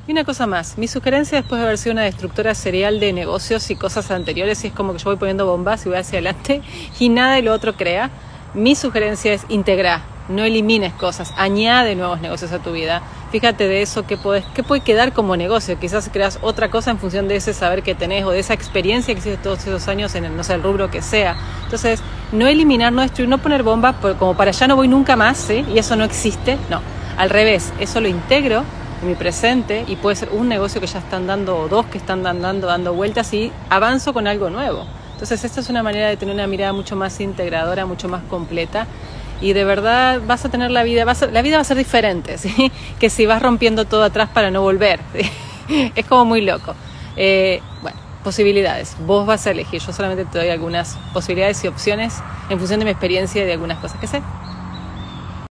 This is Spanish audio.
Y una cosa más, mi sugerencia después de haber sido una destructora serial de negocios y cosas anteriores, y es como que yo voy poniendo bombas y voy hacia adelante y nada de lo otro crea, mi sugerencia es integrar, no elimines cosas, añade nuevos negocios a tu vida. Fíjate de eso qué puede quedar como negocio. Quizás creas otra cosa en función de ese saber que tenés o de esa experiencia que hiciste todos esos años en el, no sé, el rubro que sea. Entonces, no eliminar, no destruir, no poner bombas como para ya no voy nunca más, ¿sí? Y eso no existe, no. Al revés, eso lo integro en mi presente y puede ser un negocio que ya están dando o dos que están dando vueltas y avanzo con algo nuevo. Entonces, esta es una manera de tener una mirada mucho más integradora, mucho más completa. Y de verdad vas a tener la vida va a ser diferente, ¿sí? Que si vas rompiendo todo atrás para no volver, ¿sí? Es como muy loco. Bueno, posibilidades, vos vas a elegir, yo solamente te doy algunas posibilidades y opciones en función de mi experiencia y de algunas cosas que sé.